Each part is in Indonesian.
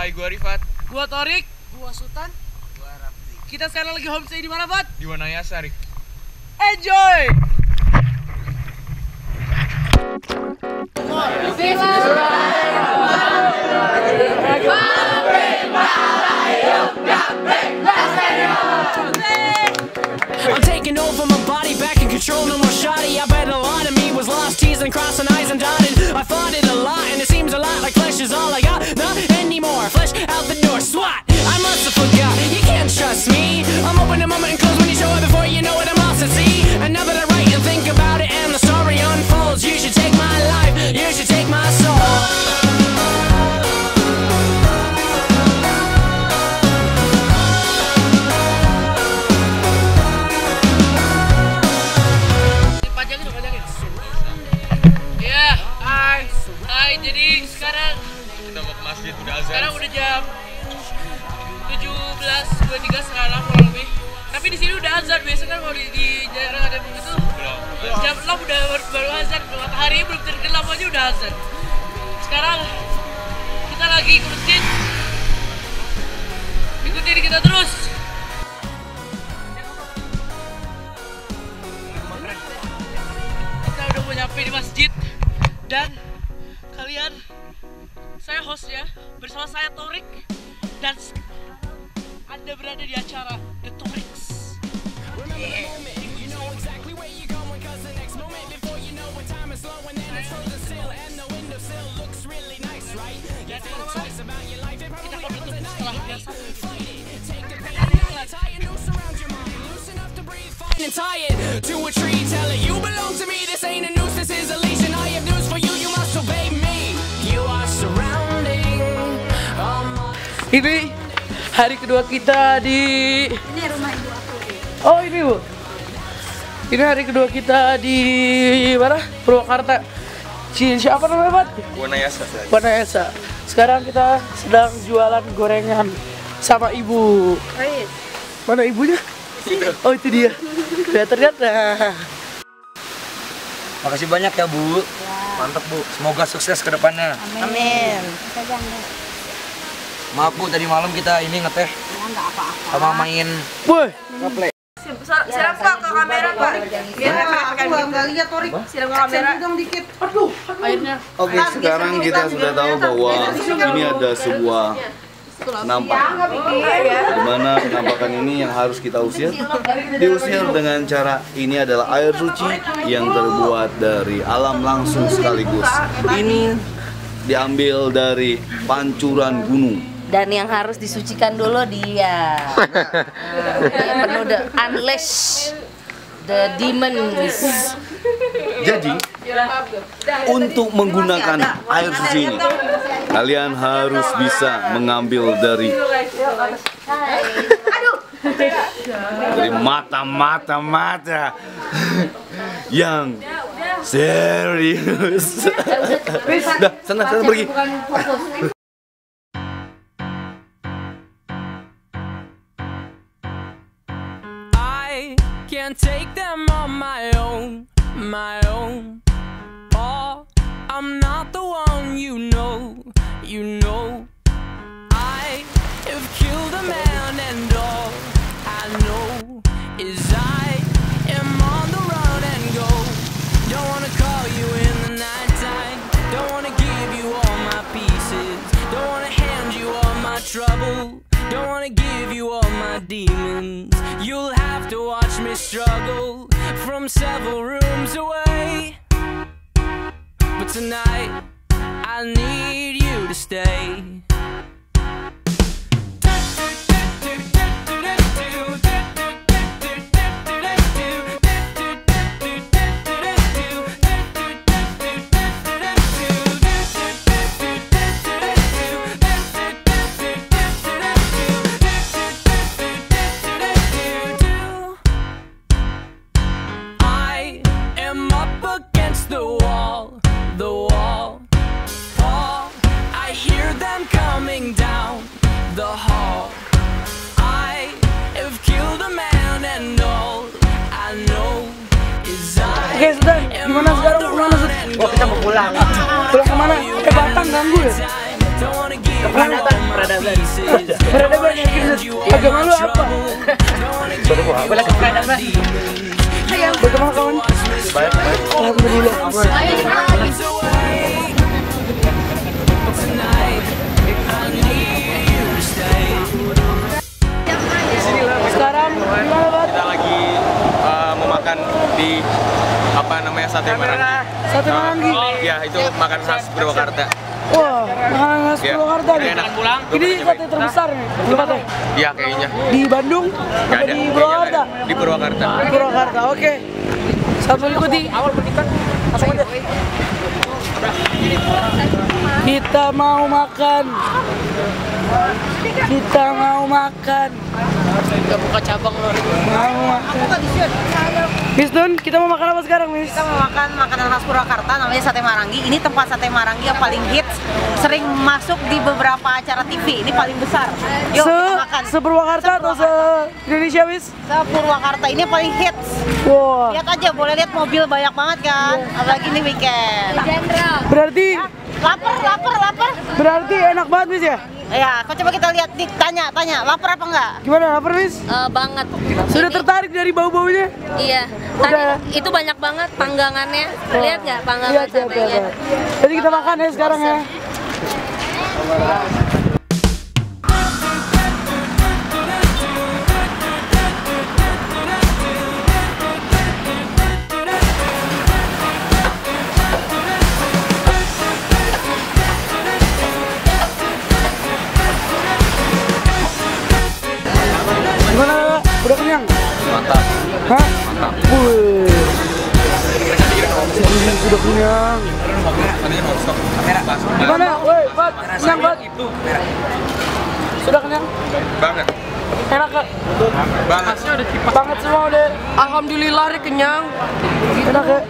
Hai, gua Rifat. Gua Torik. Gua Sultan. Gua Rafli. Kita sekarang lagi homestay di mana, Bat? Di Wanayasa, Rik. Enjoy! I'm taking over my body, back in control, no more shoddy. I bet a lot of me was lost, teasing, crossing eyes and dotted. I fought it a lot, and it seems a lot like flesh is all I got. Not anymore, flesh out the door, swat. I must have forgot, you can't trust me. I'm open a moment and close when you show it before you know it, I'm lost at sea. And now that I write and think about it and the story unfolds, you should take my life, you should take my soul. Jadi sekarang kita mau ke masjid, udah azan. Sekarang udah jam 17.23 sekarang kurang lebih. Tapi di sini udah azan. Biasa kan kalau di daerah ada begitu jam 6 udah baru azan. Matahari belum tenggelam aja udah azan. Sekarang kita lagi ke masjid. Ikutin kita terus. Kita udah mau nyampe di masjid dan kalian, saya hostnya, bersama saya Torik, dan Anda berada di acara The Toriks. Kita akan bertemu setelah biasa. To a tree, tell it you belong to me. This ain't a noose, this is a leash, and I have news for you. You must obey me. You are surrounding. Ini hari kedua kita di. Ini rumah ibu aku. Oh ini bu. Ini hari kedua kita di mana? Purwakarta. Siapa namanya, Pak? Wanayasa. Wanayasa. Sekarang kita sedang jualan gorengan sama ibu. Mana ibunya? Oh itu dia. Ya ternyata. Makasih banyak ya Bu. Mantap Bu. Semoga sukses ke depannya. Amin. Maaf Bu, tadi malam kita ini ngeteh sama main Boy. Siram Pak ke kamera Pak. Biar aku nggak lihat Torik. Siram ke kamera dong dikit. Aduh. Airnya. Oke, sekarang kita sudah tahu bahwa ini ada sebuah penampakan. Di mana penampakan ini yang harus kita usir. Diusir dengan cara ini adalah air suci yang terbuat dari alam langsung sekaligus. Ini diambil dari pancuran gunung. Dan yang harus disucikan dulu dia. Dia penuh unleash the demons. Jadi, untuk menggunakan air suci ini, kalian harus bisa mengambil dari mata yang serius. Udah, sana pergi. Can't take them on my own. Oh, I'm not the one you know. I have killed a man and all I know is I am on the run and go. Don't wanna call you in the nighttime. Don't wanna give you all my pieces. Don't wanna hand you all my trouble. Don't wanna give you all my demons. You'll have to watch me struggle from several rooms away. But tonight, I need you to stay. Oke, sudah. Gimana sekarang? Kemana, Sud? Oh, kita mau pulang. Pulang kemana? Batang ganggu ya? Kepadatan. pieces. Berada banyak gitu. Agama lu apa? Boleh ke mana? Bagaimana kawan? Baik. Alhamdulillah. Sekarang gimana, Bat? Kita lagi mau makan di apa namanya sate Marangi. Sate Marangi. Ya itu makan khas Purwakarta. Wah, makanan khas Ya, Purwakarta ini nih. enak. Ini sate terbesar nih, tempatnya. Iya kayaknya. Di Bandung? Nggak Apa ada. di Kayaknya Purwakarta? nggak ada. Di Purwakarta. Di Purwakarta, oke. Sambil ikuti. Langsung aja. Kita mau makan. Kita mau makan. Udah buka cabang loh. Mau makan. Miss Dun, kita mau makan apa sekarang, Miss? Kita mau makan makanan khas Purwakarta namanya sate Marangi. Ini tempat sate Marangi yang paling hits, sering masuk di beberapa acara TV. Ini paling besar. Yuk kita makan. Se-Purwakarta atau se-Indonesia, Miss? Purwakarta ini yang paling hits. Wah. Lihat aja, boleh lihat mobil banyak banget kan. Apalagi ini weekend. Berarti Lapar. enak banget, Miss ya? Ya, kok coba kita lihat, tanya, lapar apa enggak? Gimana, lapar, Miss? Banget. Sudah tertarik dari bau-baunya? Iya. Udah. Tadi itu banyak banget panggangannya. Lihat nggak panggangan Lihat. satenya? Jadi kita makan ya sekarang ya. Gimana? Udah kenyang? Mantap. Hah? Wih. Udah kenyang. Gimana? Woi, Bat. Kenyang, Bat. Sudah kenyang? Banget. Enak, Kak? Banget. Banget semua udah. Alhamdulillah Rik, kenyang. Enak ya?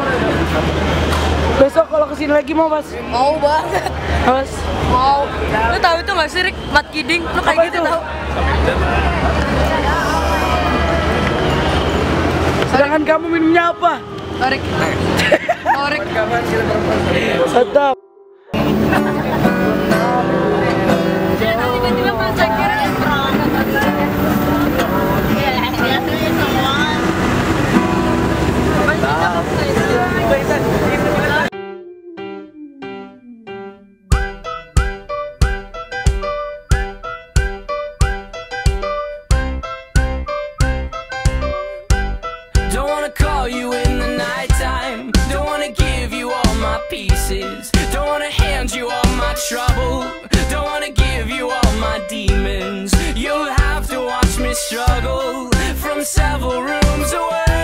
Besok kalau kesini lagi mau, Mas? Mau banget. Mas? Mau. Lu tahu itu nggak sih Rik? Mat Kiding. Lu kayak Apa gitu itu? tahu? Sedangkan kamu minumnya apa? Tarik. Tarik. Tetap. Tiba-tiba pas saya kira Don't wanna call you in the nighttime. Don't wanna give you all my pieces. Don't wanna hand you all my trouble. Don't wanna give you all my demons. You'll have to watch me struggle from several rooms away.